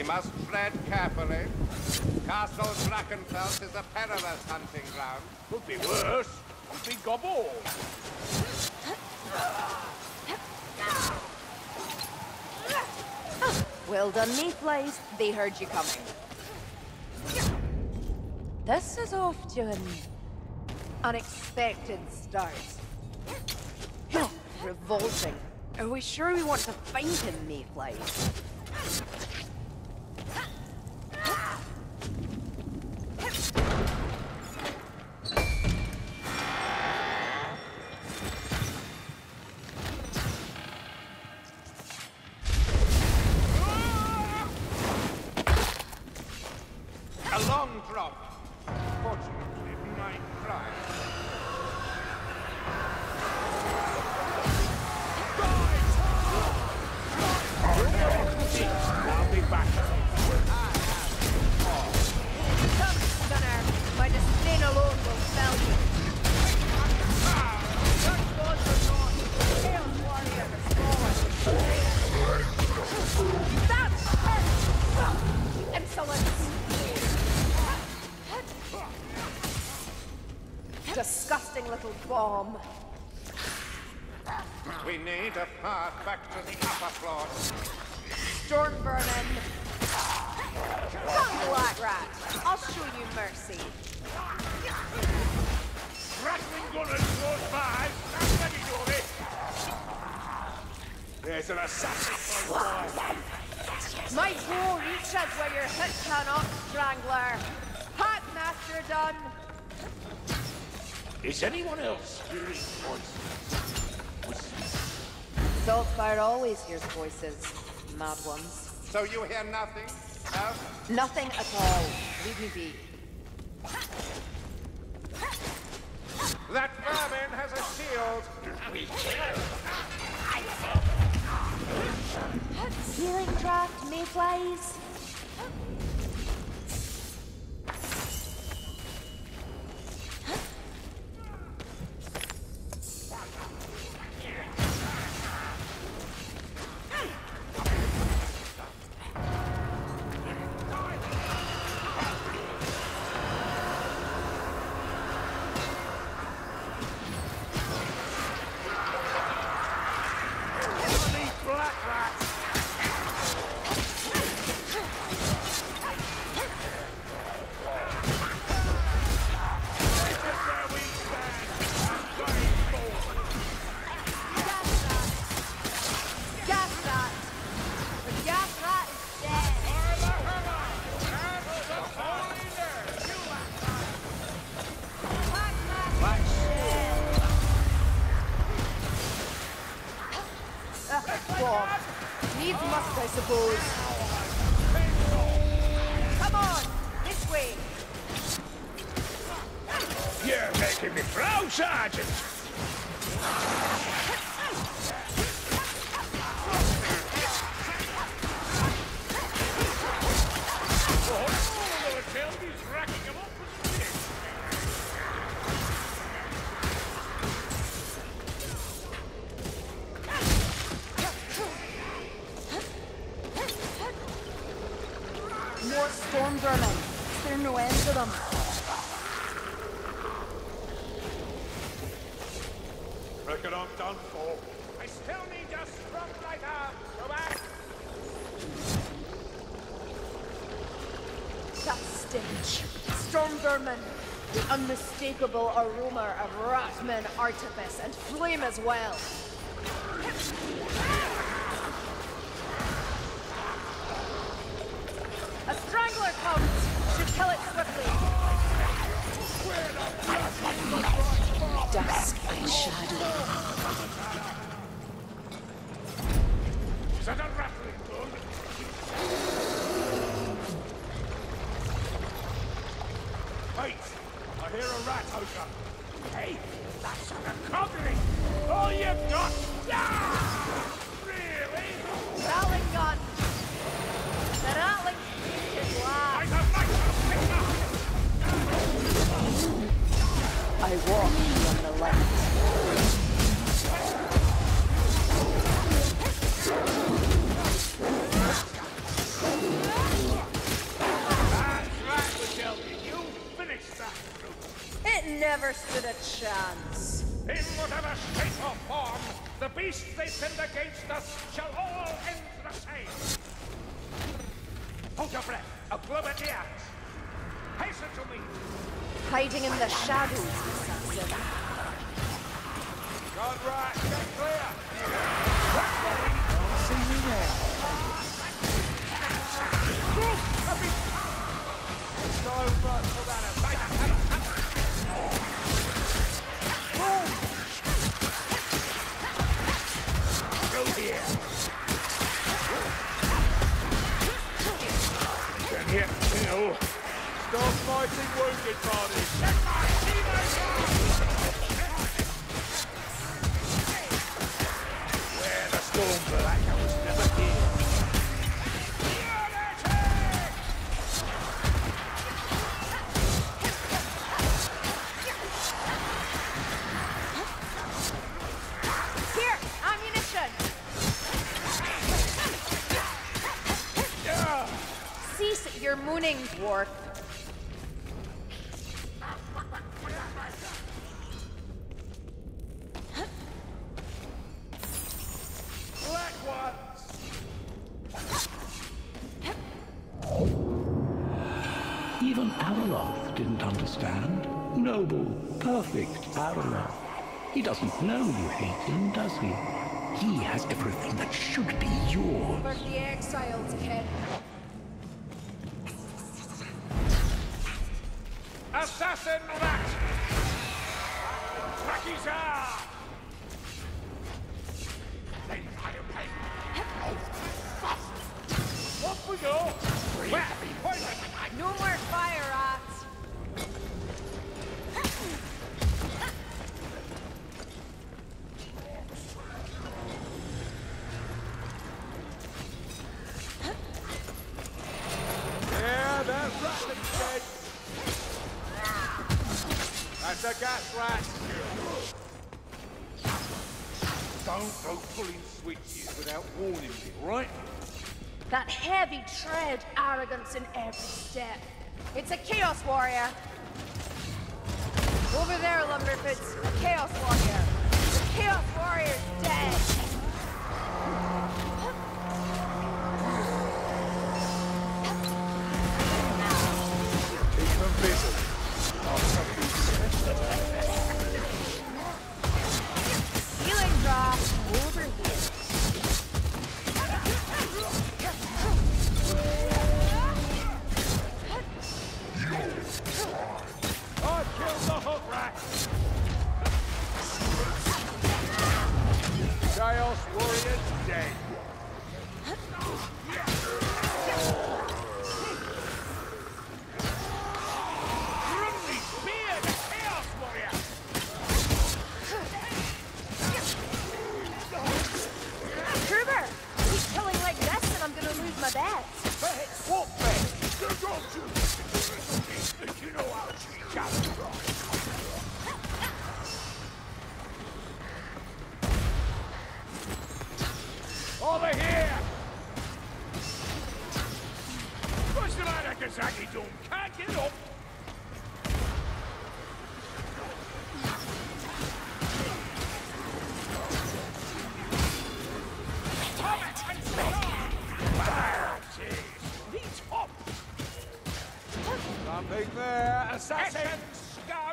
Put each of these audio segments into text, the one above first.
Must tread carefully. Castle Drachenfels is a perilous hunting ground. Could be worse. Could be gobbled. Well done, Mayflies. They heard you coming. This is off to an unexpected start. Revolting. Are we sure we want to find him, Mayflies? A long drop. Fortunately, my prize. I'll be back. Come, Gunnar. My disdain alone will fell you. Such gods are not. Chaos warrior has fallen. That's it! Insolence! Disgusting little bomb. We need a path back to the upper floor. Storm vermin. Come, Black Rat. I'll show you mercy. Rattling gunners close by. That's ready, Dory. There's an assassin close by. My bow reaches where your hit cannot, Strangler. Hat master done. Is anyone else hearing voices? Saltfire always hears voices, mad ones. So you hear nothing? No? Nothing at all. Leave me be. That vermin has a shield. We kill. Healing draft, Mayflies. Needs must, I suppose. Come on, this way. You're making me proud, Sergeant. More storm vermin. Is there no end to them? Reckon I'm done for. I still need your strong right arm. Go back. That stench. Storm vermin. The unmistakable aroma of Ratman artifice and flame as well. A strangler comes! Should kill it swiftly. Dusk and shadow. Is that a rattling gun? Wait! I hear a rat, Osha. Hey, that's an accompaniment! All you've got! Ah! Really? Rattling gun. The rattling speed is loud. I walk beyond the light. stood a chance. In whatever shape or form, the beasts they send against us shall all end the same. Hold your breath. A club at the axe. Hasten to me. Hiding in the shadows, assassin. Gone right. Get clear. That's what we don't see me now. So much for that. Go here. Then here, Bill. Stop fighting wounded bodies. Let my teammates go! Where the storm black was never here. Here, ammunition! Cease your mooning, dwarf. Black ones! Even Araloth didn't understand. Noble, perfect Araloth. He doesn't know you hate him, does he? He has everything that should be yours. For the exiles, kid. Assassin rat! Rakizar! Off we go! Where? Poison! No more fire, rats. Yeah, that's rat dead. That's a gas rat. Don't go pulling switches without warning me, right? That heavy tread, arrogance in every step. It's a Chaos Warrior. Over there, Lumberfoots, a Chaos Warrior. The Chaos Warrior's dead. Keep them busy. Healing draft over here. I killed the hook rat. Chaos Warrior's dead. Grumly spear the Chaos Warrior. Kruber, keep killing like this and I'm gonna lose my bet. What bet? Don't you? You know how she comes from. Over here! What's the matter, Kazaki Doom? Can't get up! Something there, assassin scum!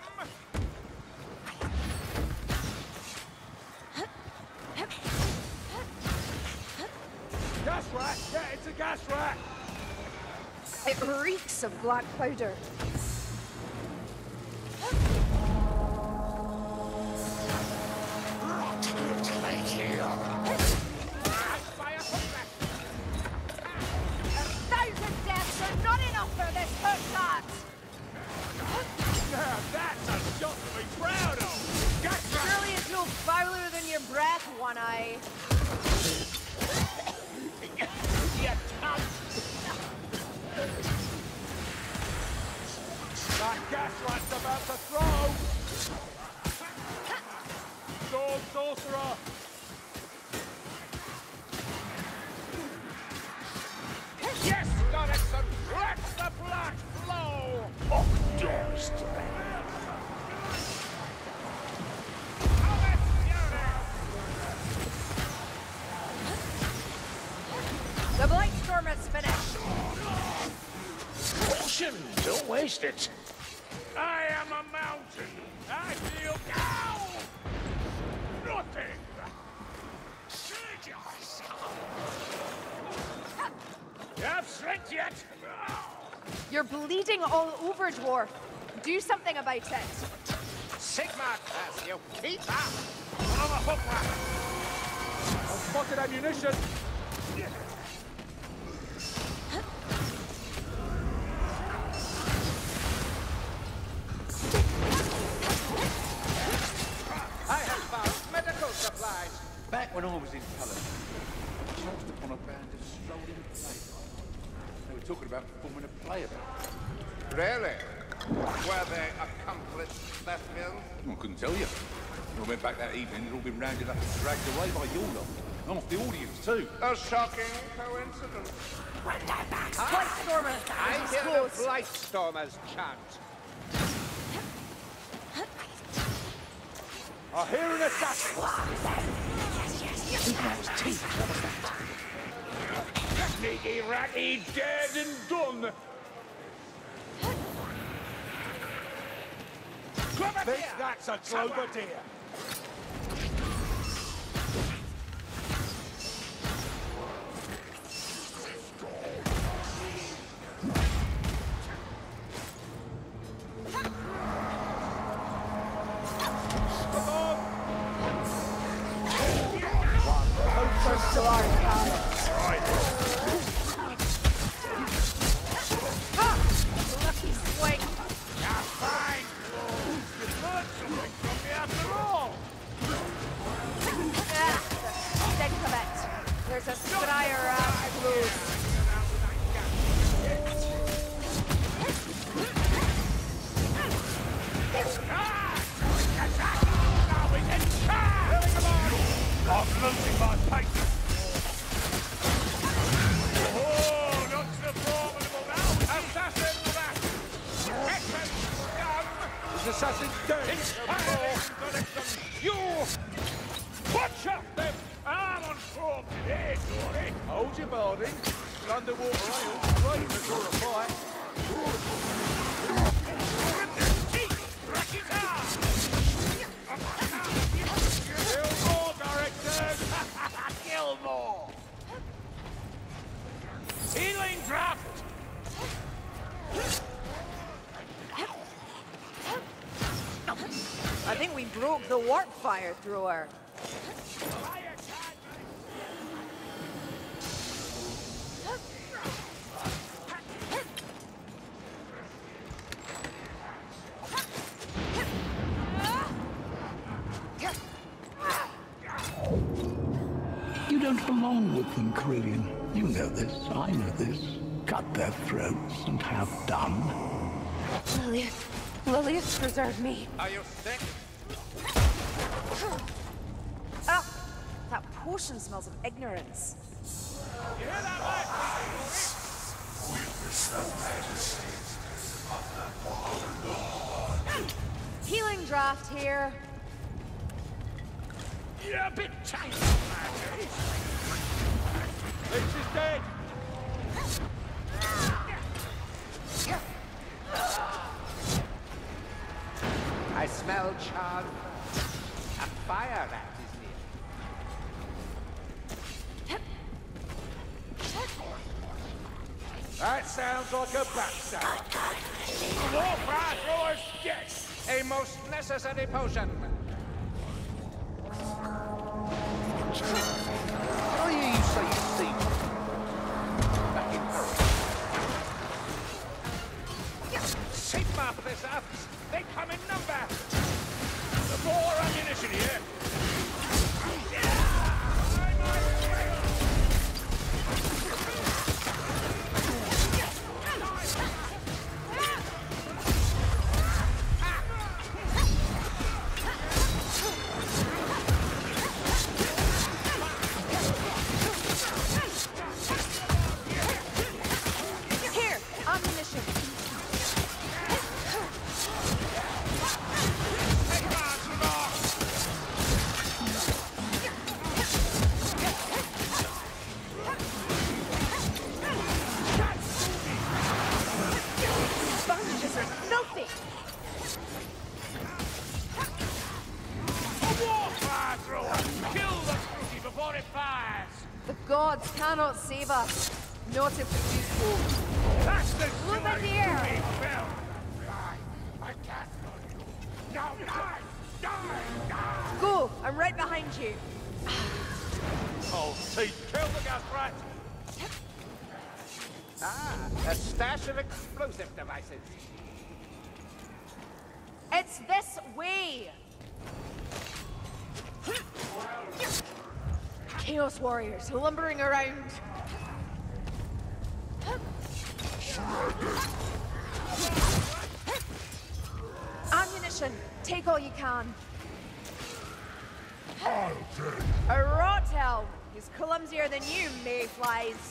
Gas rat! Yeah, it's a gas rat! It reeks of black powder. A thousand deaths are not enough for this hook. Now that's a shot to be proud of! Gas rat! Surely it's no fouler than your breath, One Eye. You cunt! That gas rat's about to throw! Sword sorcerer! Yes, Donaldson! Let the blood flow! Oh, damn strength! ammunition! Don't waste it. I am a mountain. I feel now nothing. You have strength yet? You're bleeding all over, dwarf. Do something about it. Sigmar curse you! Keep up! On the hook rack. I've spotted ammunition. I have found medical supplies. Back when I was in Cullen, I chanced upon a band of strolling players. They were talking about forming a play about it. Really? Were they accomplished thespians? I couldn't tell you. When I went back that evening, they'd all been rounded up and dragged away by your lot. And off the audience, too. A shocking coincidence. Blightstormer! I hear the Blightstormers chant. I hear an assassin. Sneaky ratty, dead and done. Think that's a clover deer. Lucky swing! Fine. You learned something from me after all. Think of it. There's a Scryer loose. Now we can charge! I'm losing my patience. Oh, not so formidable now. Assassin back. Weapon gun. Is assassin dead? Inspiring direction. You butcher them. I'm on form today, Dory. Hold your body. Underwater ale. Great to draw a fight. Rip their teeth. Rack it out. Kill more, directors! Kill more! Healing draft! I think we broke the warp fire thrower. You don't belong with them, Carillion. You know this, I know this. Cut their throats and have done. Lilius preserve me. Are you sick? Oh, that potion smells of ignorance. You hear that, mate? Healing draft here. You're a bit tight, Lynch is dead. I smell charred. A fire rat is near. That sounds like a backstab. More fire throwers, yes. A most necessary potion. Did I hear you say you've seen back in Paris? Sigmar preserves. They come in number. More ammunition here. gods cannot save us. Not if we do so. That's the Look at here! I can't. Now die! Die! Go! I'm right behind you. Oh, see, kill the gas rat! Ah, a stash of explosive devices. It's this way! Chaos warriors lumbering around. Ammunition! Take all you can. A rot hell! He's clumsier than you, mayflies.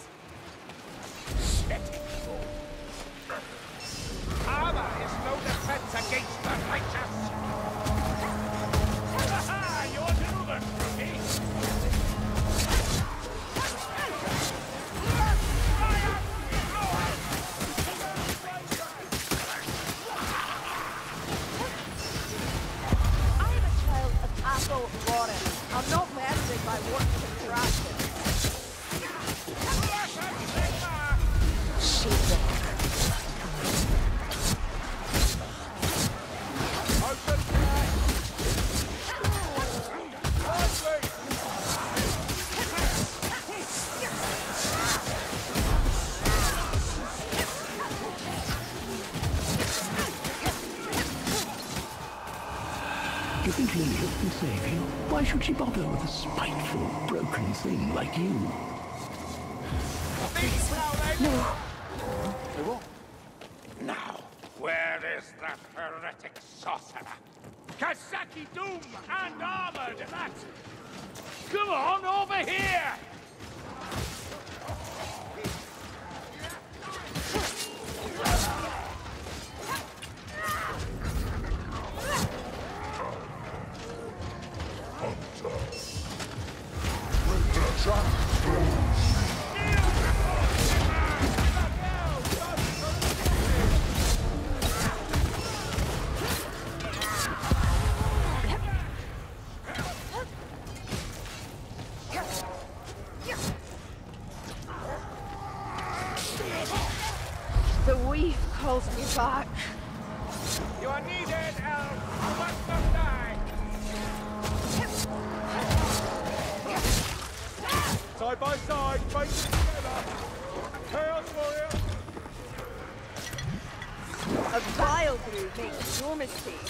Armor is no defense against the righteous! Ha-ha! You're maneuvered, Ruby! I'm a child of Athel Lauren. I'm not measured by work contractions. You think Lilith can save you? Why should she bother with a spiteful, broken thing like you? Now, where is that heretic sorcerer? Kazaki Doom and armored, that's... Come on, over here! The weave calls me back. You are needed, Elf! You must not die! Side by side, fighting together! Chaos warrior! A vile brew makes no mistake.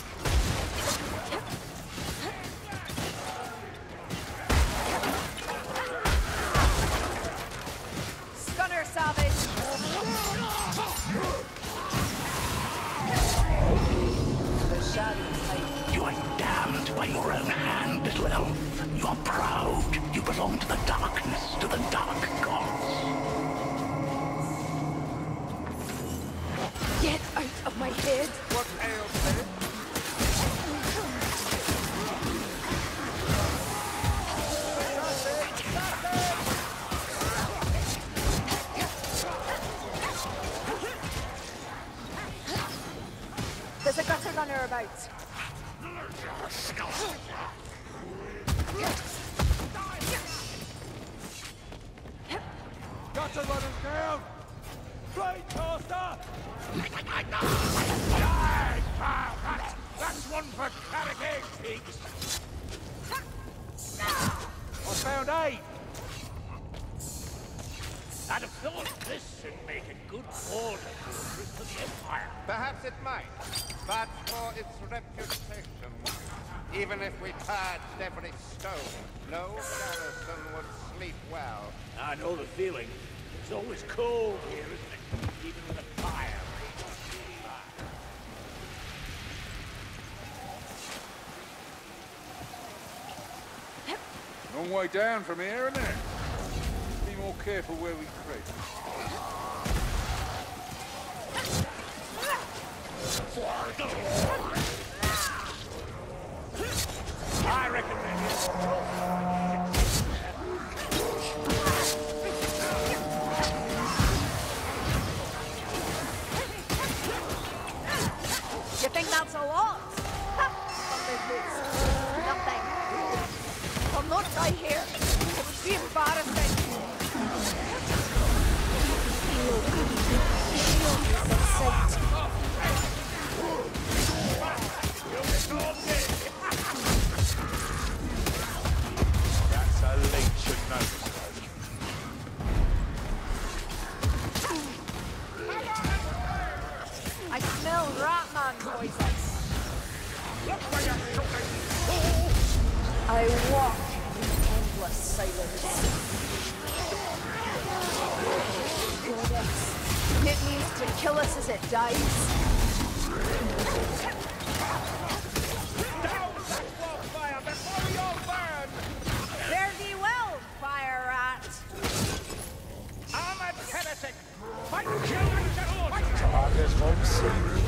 Stunner, savage! The shadows hide. You are damned by your own hand, little elf. You are proud. You belong to the darkness, to the dark gods. Get out of my head! What ails me? There's a gutter runner about. Gutter runners down! Blade caster! That's one for carrying pigs! I found 8! I'd have thought this should make a good order for the Empire. Perhaps it might, but for its reputation, even if we purged every stone, no garrison would sleep well. I know the feeling. It's always cold here, isn't it? Even with a fire. Long way down from here, isn't it? Be more careful where we creep. I recommend it. You think that's a lot? Thunderboots. Nothing. I'll not die here. It would be embarrassing. kill us as it dies. Down that wall fire before we all burn! Fare thee well, fire rat. Armored heretic! Fight children and orphans! Target home safe.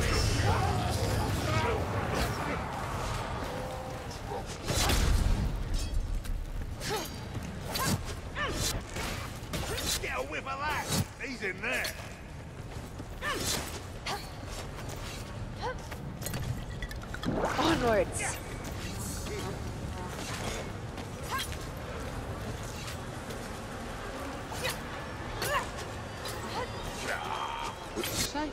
Get a whiff of that! He's in there! Onwards. What did you say?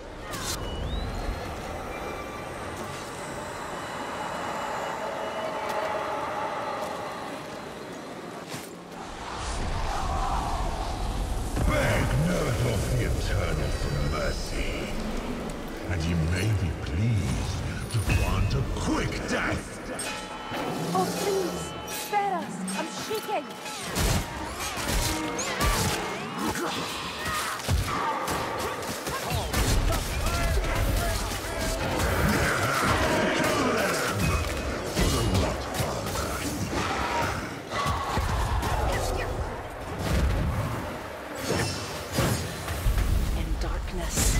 Beg not of the Eternal for mercy, and he may be pleased to grant a quick death. Oh, please, spare us. I'm shaking. In darkness.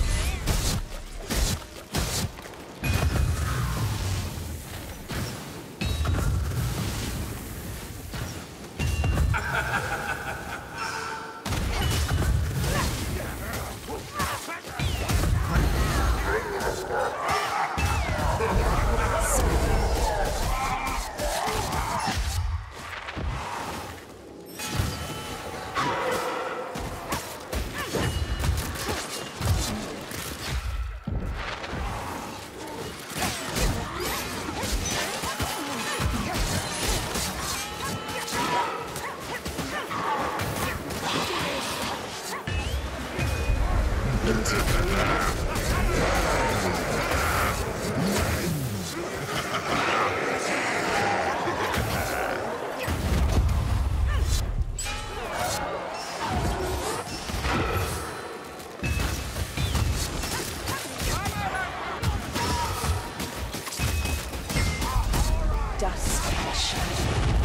Dust and shadow.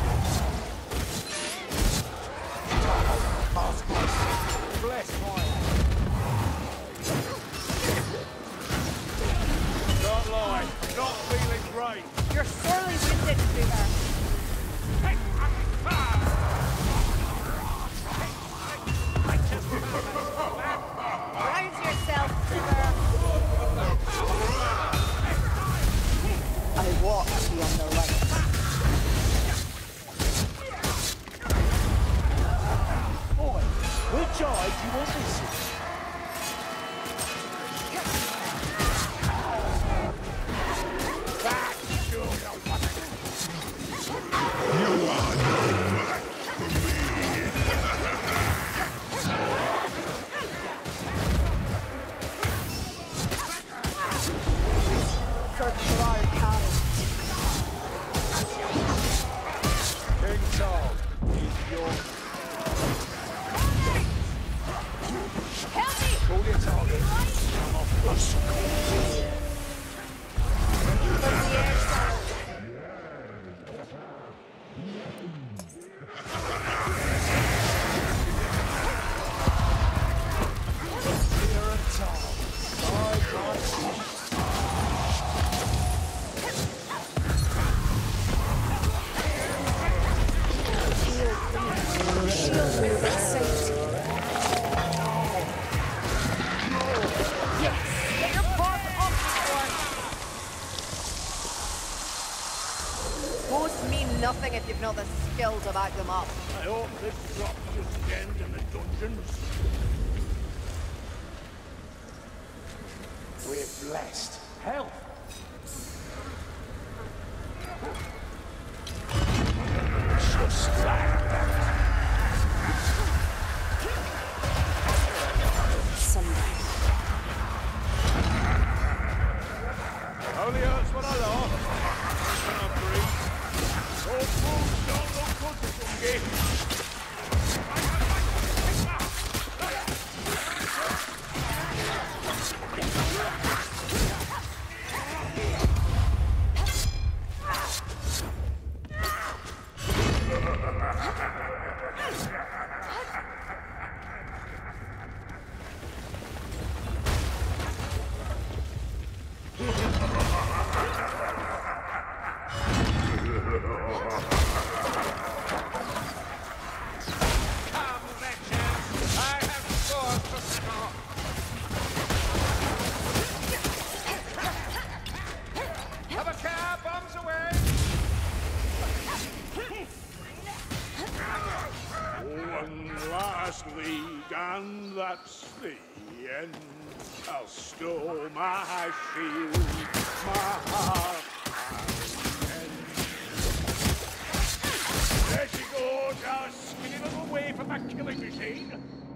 Bless my... Don't lie, not feeling great. You're sorely wounded, Boomer. Rouse yourself, Boomer. I walk beyond the light. Boy, which eye do you want this in? You are no match for me. For Clark County. King Saul is your... Help me! Call your target. Come off us. Clear and tall. Side by side. Shield movement sight. Yes! Get your paws off me, boy! Bows mean nothing if you've not the skill to back them up. I hope this drops your stand in the dungeons. We're blessed. Hell. Just like that. Sunlight. Only hurts when I laugh. When I breathe. All fools don't look good to forget. Last league, and that's the end. I'll stow my shield, my heart, and there she goes, our skinny little waif of a killing machine.